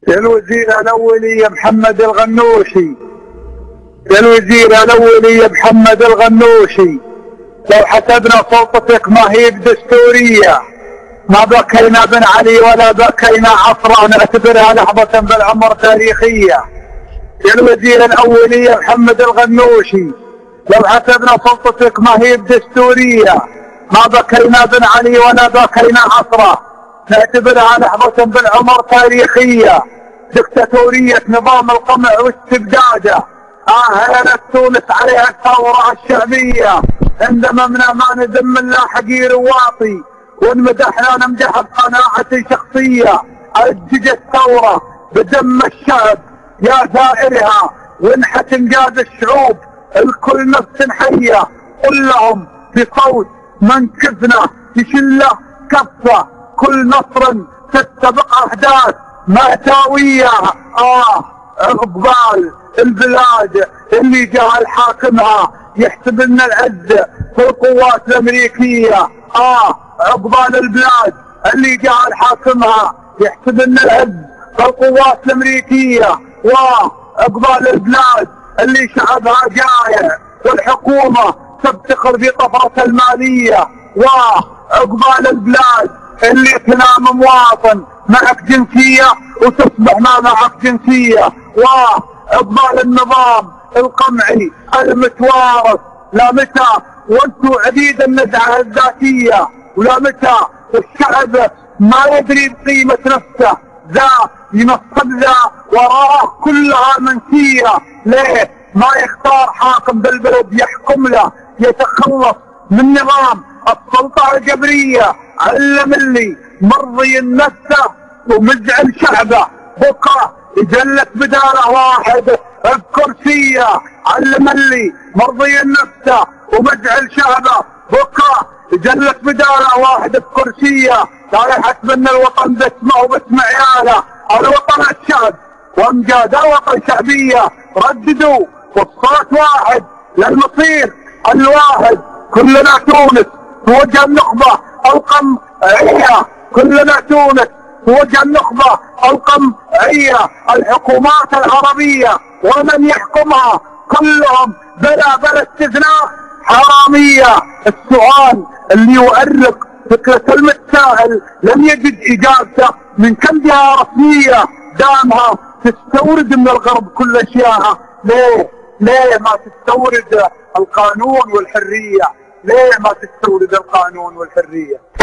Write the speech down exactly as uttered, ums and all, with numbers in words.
الوزير الاولي محمد الغنوشي الوزير الاولي محمد الغنوشي لو حسبنا سلطتك ما هي بدستوريه، ما بكينا بن علي ولا بكينا عصرا، نعتبرها لحظه بالعمر تاريخيه. الوزير الاولي محمد الغنوشي لو حسبنا سلطتك ما هي بدستوريه، ما بكينا بن علي ولا بكينا عصرا، نعتبرها لحظه بالعمر تاريخيه. دكتاتوريه نظام القمع واستبداده اهلت تونس عليها الثوره الشعبيه، عندما منا ما نذم الا حقير وواطي، وانمدحنا نمدح بقناعه شخصيه. اججت الثوره بدم الشعب يا ثائرها، وانحت انجاز الشعوب الكل نفس حيه. قل لهم بصوت منكفنا يشله كفه، كل نصر تتبق احداث مأساوية. اه عقبال البلاد اللي جعل حاكمها يحسب لنا العز في القوات الامريكية. اه عقبال البلاد اللي جعل حاكمها يحسب لنا العز في القوات الامريكية، وعقبال البلاد اللي شعبها جائع والحكومة تفتخر بطفرة المالية، وعقبال البلاد اللي تنام مواطن معك جنسية وتصبح ما معك جنسية، وعقبال النظام القمعي المتوارث. لا متى وانتوا عديد النزعة الذاتية، ولا متى الشعب ما يدري بقيمة نفسه، ذا ينصب ذا وراءه كلها منسية. ليه ما يختار حاكم بالبلد يحكم له، يتخلص من نظام السلطة الجبرية؟ علم اللي مرضي نفسه ومزعل شعبه بكره يجلس بداله واحد بكرسيه. علم اللي مرضي نفسه ومزعل شعبه بكره يجلس بداله واحد بكرسيه. لا يحسب ان الوطن باسمه وباسم عياله، الوطن الشعب وامجاد الوطن شعبيه. رددوا والصوت واحد للمصير الواحد، كلنا تونس في وجه النخبه القمعيه، كلنا تونس في وجه النخبه القمعيه. الحكومات العربيه ومن يحكمها كلهم بلا بلا استثناء حراميه. السؤال اللي يؤرق فكره المتساءل لم يجد اجابته من كم جهه رسميه دامها تستورد من الغرب كل اشياءها. ليه؟ ليه ما تستورد القانون والحريه؟ ليه ما تستورد القانون والحريه؟